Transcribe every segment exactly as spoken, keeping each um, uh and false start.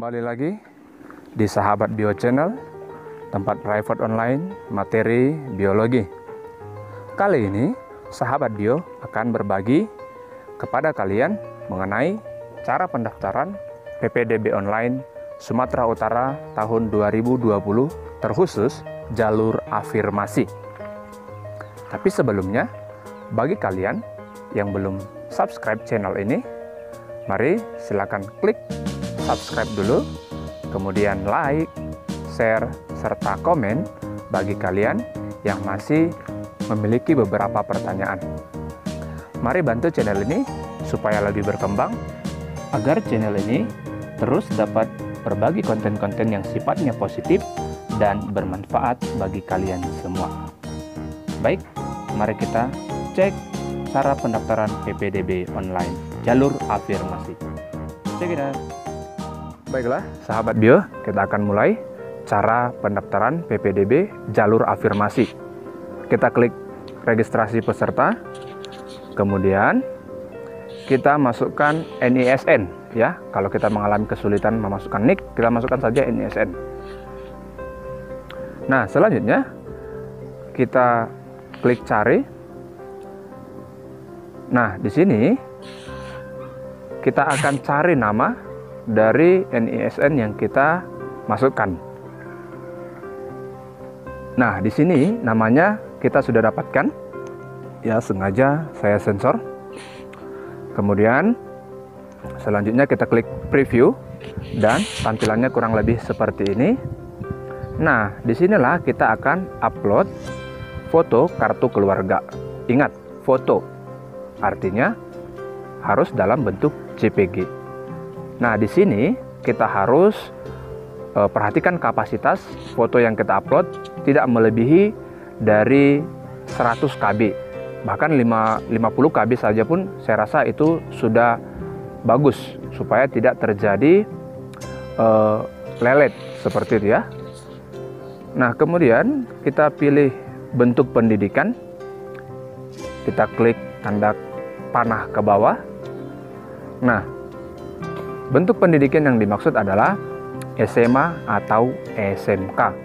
Kembali lagi di Sahabat Bio Channel, tempat private online materi biologi. Kali ini Sahabat Bio akan berbagi kepada kalian mengenai cara pendaftaran P P D B online Sumatera Utara tahun dua ribu dua puluh, terkhusus jalur afirmasi. Tapi sebelumnya, bagi kalian yang belum subscribe channel ini, mari silakan klik subscribe dulu, kemudian like, share, serta komen bagi kalian yang masih memiliki beberapa pertanyaan. Mari bantu channel ini supaya lebih berkembang, agar channel ini terus dapat berbagi konten-konten yang sifatnya positif dan bermanfaat bagi kalian semua. Baik, mari kita cek cara pendaftaran P P D B online jalur afirmasi. Cek it out. Baiklah, Sahabat Bio, kita akan mulai cara pendaftaran P P D B jalur afirmasi. Kita klik registrasi peserta, kemudian kita masukkan N I S N ya. Kalau kita mengalami kesulitan memasukkan nik, kita masukkan saja N I S N. Nah, selanjutnya kita klik cari. Nah, di sini kita akan cari nama dari N I S N yang kita masukkan. Nah, di sini namanya kita sudah dapatkan. Ya, sengaja saya sensor. Kemudian selanjutnya kita klik preview dan tampilannya kurang lebih seperti ini. Nah, disinilah kita akan upload foto kartu keluarga. Ingat, foto. Artinya harus dalam bentuk J P G. Nah, di sini kita harus e, perhatikan kapasitas foto yang kita upload tidak melebihi dari seratus K B. Bahkan lima puluh K B saja pun saya rasa itu sudah bagus supaya tidak terjadi e, lelet seperti itu ya. Nah, kemudian kita pilih bentuk pendidikan. Kita klik tanda panah ke bawah. Nah, bentuk pendidikan yang dimaksud adalah S M A atau S M K.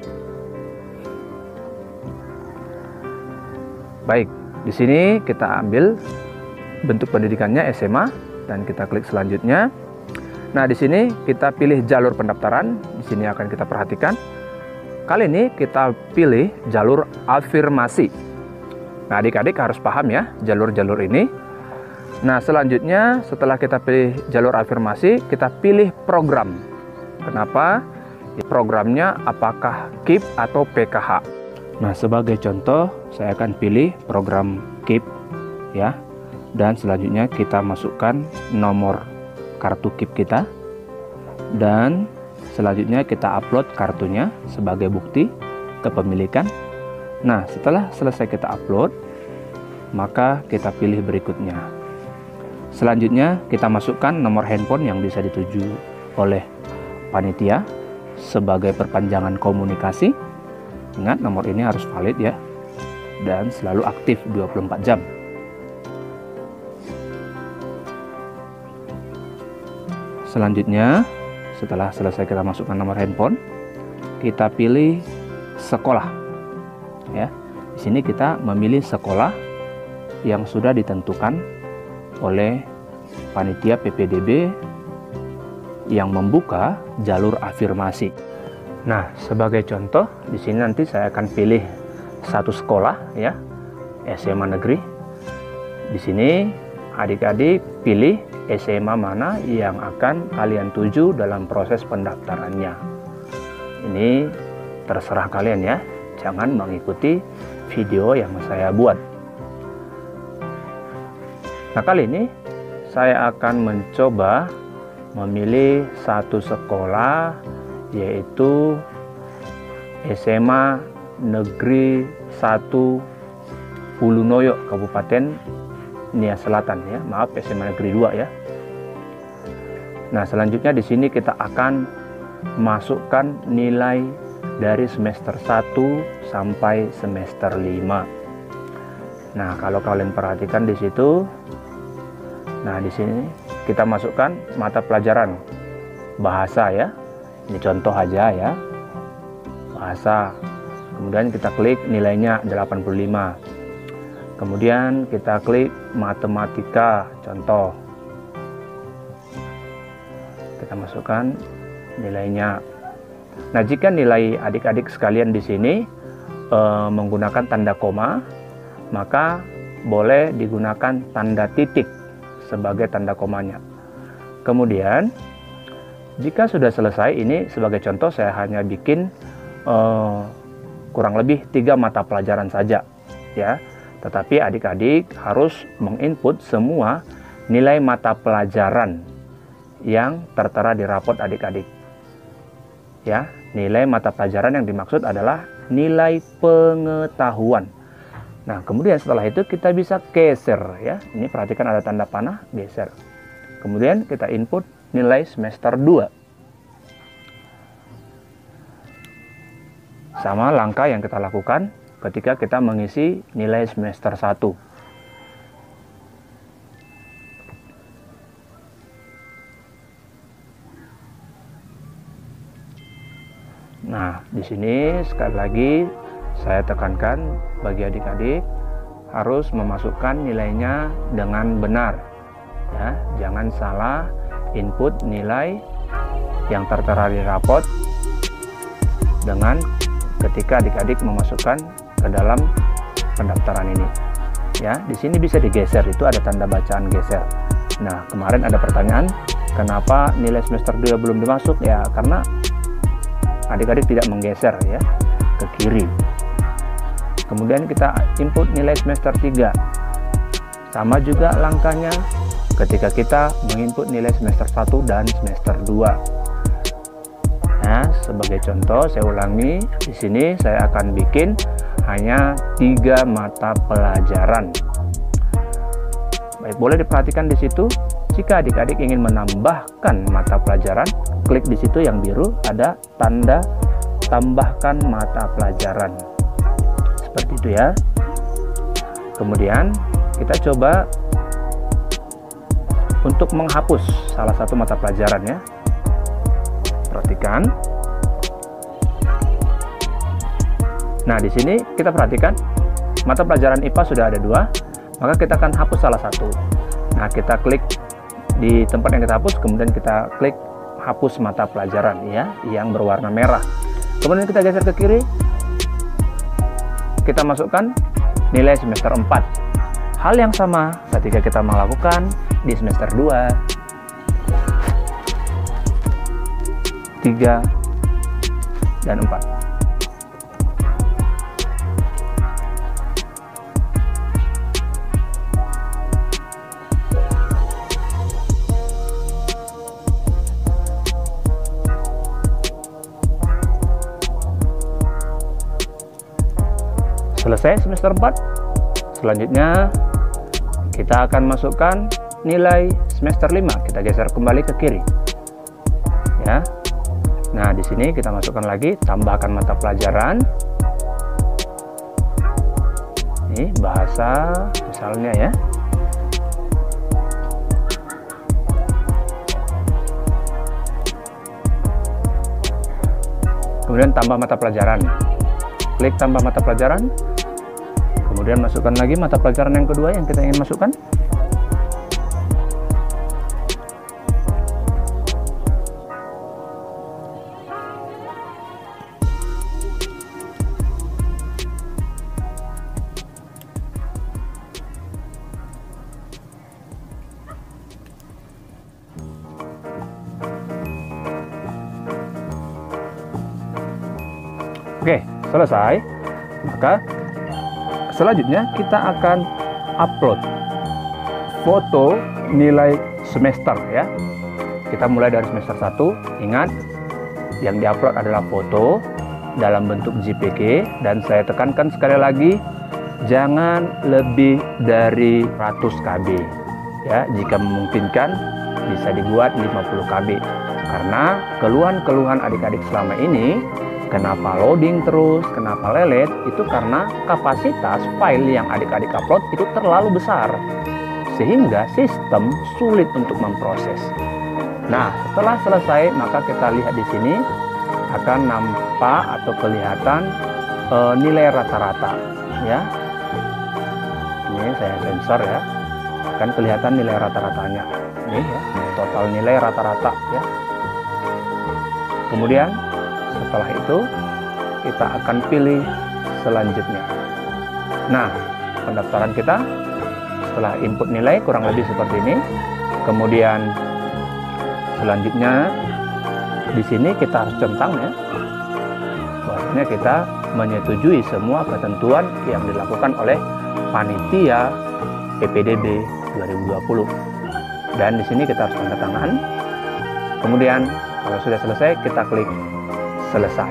Baik, di sini kita ambil bentuk pendidikannya S M A dan kita klik selanjutnya. Nah, di sini kita pilih jalur pendaftaran. Di sini akan kita perhatikan. Kali ini kita pilih jalur afirmasi. Nah, adik-adik harus paham ya jalur-jalur ini. Nah, selanjutnya setelah kita pilih jalur afirmasi, kita pilih program. Kenapa? Programnya apakah K I P atau P K H. Nah, sebagai contoh, saya akan pilih program K I P ya. Dan selanjutnya kita masukkan nomor kartu K I P kita. Dan selanjutnya kita upload kartunya sebagai bukti kepemilikan. Nah, setelah selesai kita upload, maka kita pilih berikutnya. Selanjutnya kita masukkan nomor handphone yang bisa dituju oleh panitia sebagai perpanjangan komunikasi. Ingat, nomor ini harus valid ya, dan selalu aktif dua puluh empat jam. Selanjutnya, setelah selesai kita masukkan nomor handphone, kita pilih sekolah ya. Di sini kita memilih sekolah yang sudah ditentukan oleh panitia P P D B yang membuka jalur afirmasi. Nah, sebagai contoh di sini nanti saya akan pilih satu sekolah ya, S M A negeri. Di sini adik-adik pilih S M A mana yang akan kalian tuju dalam proses pendaftarannya. Ini terserah kalian ya, jangan mengikuti video yang saya buat. Nah, kali ini saya akan mencoba memilih satu sekolah, yaitu S M A Negeri satu Ulunoyo, Kabupaten Nia Selatan ya. Maaf, S M A Negeri dua ya. Nah, selanjutnya di sini kita akan masukkan nilai dari semester satu sampai semester lima. Nah, kalau kalian perhatikan di situ, nah di sini kita masukkan mata pelajaran bahasa ya. Ini contoh aja ya, bahasa. Kemudian kita klik nilainya delapan puluh lima. Kemudian kita klik matematika, contoh. Kita masukkan nilainya. Nah, jika nilai adik-adik sekalian di sini e, menggunakan tanda koma, maka boleh digunakan tanda titik sebagai tanda komanya. Kemudian, jika sudah selesai, ini sebagai contoh saya hanya bikin e, kurang lebih tiga mata pelajaran saja, ya. Tetapi adik-adik harus menginput semua nilai mata pelajaran yang tertera di rapot adik-adik. Ya, nilai mata pelajaran yang dimaksud adalah nilai pengetahuan. Nah, kemudian setelah itu kita bisa geser ya. Ini perhatikan ada tanda panah, geser. Kemudian kita input nilai semester dua. Sama langkah yang kita lakukan ketika kita mengisi nilai semester satu. Nah, di sini sekali lagi saya tekankan bagi adik-adik harus memasukkan nilainya dengan benar. Ya, jangan salah input nilai yang tertera di rapot dengan ketika adik-adik memasukkan ke dalam pendaftaran ini. Ya, di sini bisa digeser, itu ada tanda bacaan geser. Nah, kemarin ada pertanyaan, kenapa nilai semester dua belum dimasuk? Ya, karena adik-adik tidak menggeser ya ke kiri. Kemudian kita input nilai semester tiga. Sama juga langkahnya ketika kita menginput nilai semester satu dan semester dua. Nah, sebagai contoh saya ulangi, di sini saya akan bikin hanya tiga mata pelajaran. Baik, boleh diperhatikan di situ. Jika adik-adik ingin menambahkan mata pelajaran, klik di situ yang biru ada tanda tambahkan mata pelajaran. Seperti itu ya. Kemudian kita coba untuk menghapus salah satu mata pelajaran ya. Perhatikan. Nah, di sini kita perhatikan mata pelajaran I P A sudah ada dua, maka kita akan hapus salah satu. Nah, kita klik di tempat yang kita hapus, kemudian kita klik hapus mata pelajaran ya yang berwarna merah. Kemudian kita geser ke kiri, kita masukkan nilai semester empat. Hal yang sama ketika kita melakukan di semester dua, tiga, dan empat. Selesai semester empat, selanjutnya kita akan masukkan nilai semester lima. Kita geser kembali ke kiri ya. Nah, di sini kita masukkan lagi tambahkan mata pelajaran. Ini bahasa misalnya ya. Kemudian tambah mata pelajaran. Klik tambah mata pelajaran. Kemudian masukkan lagi mata pelajaran yang kedua yang kita ingin masukkan. Oke, selesai. Maka selanjutnya kita akan upload foto nilai semester ya. Kita mulai dari semester satu. Ingat, yang diupload adalah foto dalam bentuk J P G, dan saya tekankan sekali lagi jangan lebih dari seratus K B ya. Jika memungkinkan bisa dibuat lima puluh K B, karena keluhan-keluhan adik-adik selama ini kenapa loading terus, kenapa lelet, itu karena kapasitas file yang adik-adik upload itu terlalu besar, sehingga sistem sulit untuk memproses. Nah, setelah selesai, maka kita lihat di sini akan nampak atau kelihatan e, nilai rata-rata ya. Ini saya sensor ya, akan kelihatan nilai rata-ratanya. Ini ya, total nilai rata-rata ya. Kemudian setelah itu kita akan pilih selanjutnya. Nah, pendaftaran kita setelah input nilai kurang lebih seperti ini. Kemudian selanjutnya di sini kita harus centang ya, bahwasanya kita menyetujui semua ketentuan yang dilakukan oleh panitia P P D B dua ribu dua puluh. Dan di sini kita harus tanda tangan. Kemudian kalau sudah selesai, kita klik selesai.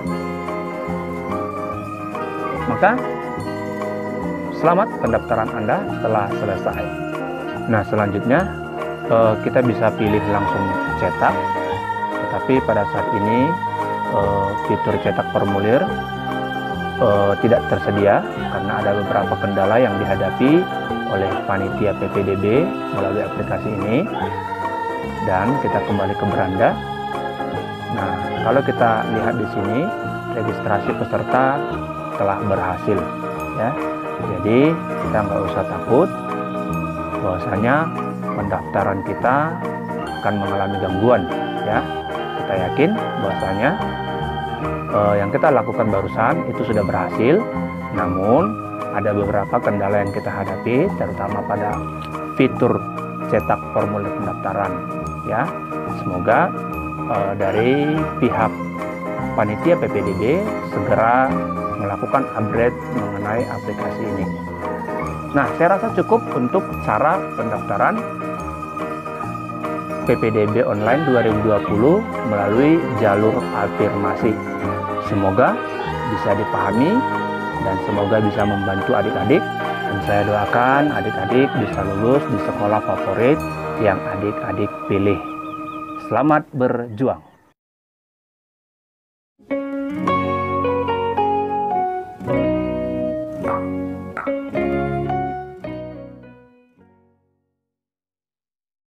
Maka selamat, pendaftaran Anda telah selesai. Nah, selanjutnya eh, kita bisa pilih langsung cetak. Tetapi pada saat ini eh, fitur cetak formulir eh, tidak tersedia karena ada beberapa kendala yang dihadapi oleh panitia P P D B melalui aplikasi ini. Dan kita kembali ke beranda. Nah, kalau kita lihat di sini, registrasi peserta telah berhasil ya. Jadi kita nggak usah takut bahwasanya pendaftaran kita akan mengalami gangguan ya. Kita yakin bahwasanya eh, yang kita lakukan barusan itu sudah berhasil. Namun ada beberapa kendala yang kita hadapi, terutama pada fitur cetak formulir pendaftaran ya. Semoga uh, dari pihak panitia P P D B segera melakukan upgrade mengenai aplikasi ini. Nah, saya rasa cukup untuk cara pendaftaran P P D B online dua ribu dua puluh melalui jalur afirmasi. Semoga bisa dipahami dan semoga bisa membantu adik-adik. Dan saya doakan adik-adik bisa lulus di sekolah favorit yang adik-adik pilih. Selamat berjuang.